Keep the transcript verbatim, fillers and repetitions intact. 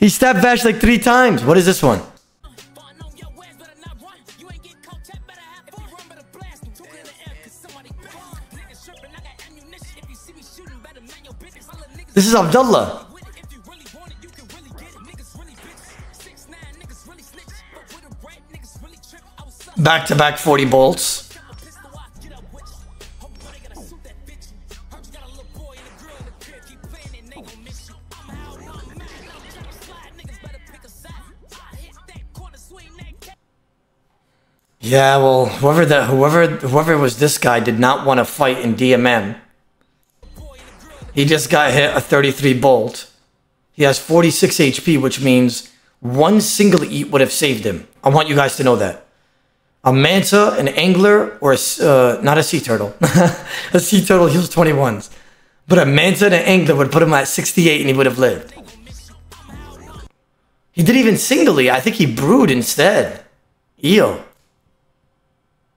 He stabbed Vash like three times. What is this one? This is Abdullah. Back to back forty bolts. Yeah, well, whoever the whoever whoever was this guy did not want to fight in D M M. He just got hit a thirty-three bolt. He has forty-six H P, which means one single eat would have saved him. I want you guys to know that. A manta, an angler, or a, uh, not a sea turtle. A sea turtle heals twenty-ones. But a manta and an angler would put him at sixty-eight and he would have lived. He didn't even singly. I think he brewed instead. Ew.